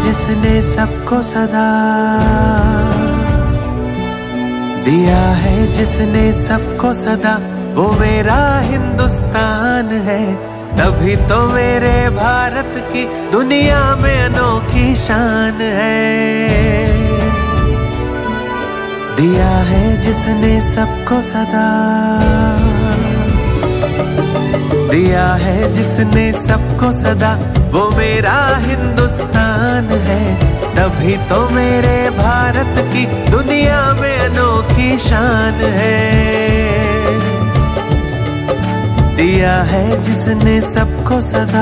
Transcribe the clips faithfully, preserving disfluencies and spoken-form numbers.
जिसने सबको सदा दिया है, जिसने सबको सदा, वो मेरा हिंदुस्तान है। तभी तो मेरे भारत की दुनिया में अनोखी शान है। दिया है जिसने सबको सदा, दिया है जिसने सबको सदा, वो मेरा हिंदुस्तान है। तभी तो मेरे भारत की दुनिया में अनोखी शान है। दिया है जिसने सबको सदा।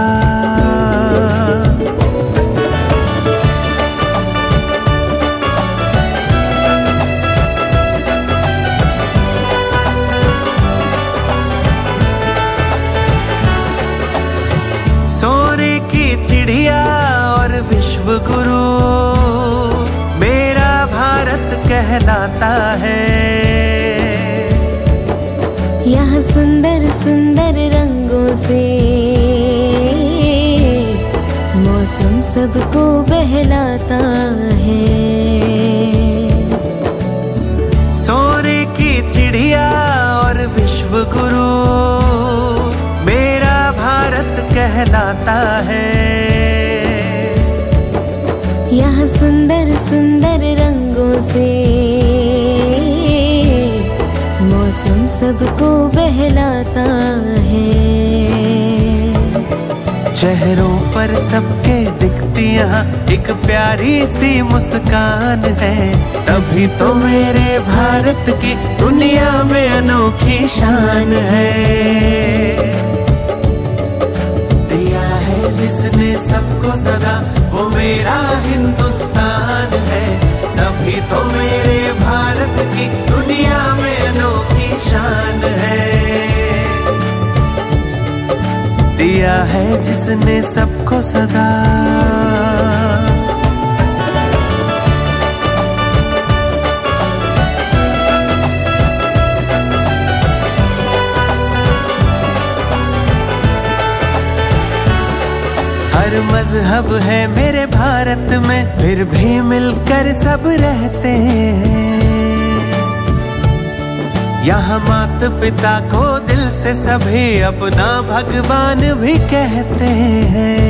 सोने की चिड़िया और विश्व गुरु मेरा भारत कहलाता है। यहाँ सुंदर सुंदर रंगों से मौसम सबको बहलाता है। सोने की चिड़िया और विश्व गुरु मेरा भारत कहलाता है। यहाँ सुंदर सुंदर रंगों से मौसम सबको बहलाता है। चेहरों पर सबके दिखती यहाँ एक प्यारी सी मुस्कान है। तभी तो मेरे भारत की दुनिया में अनोखी शान है। दिया है जिसने सबको सदा, वो मेरा हिंदुस्तान है। तभी तो मेरे भारत की दुनिया में अनोखी शान है। दिया है जिसने सबको सदा। हर मजहब है मेरे भारत में, फिर भी मिलकर सब रहते हैं। यहाँ मात पिता को दिल से सभी अपना भगवान भी कहते हैं।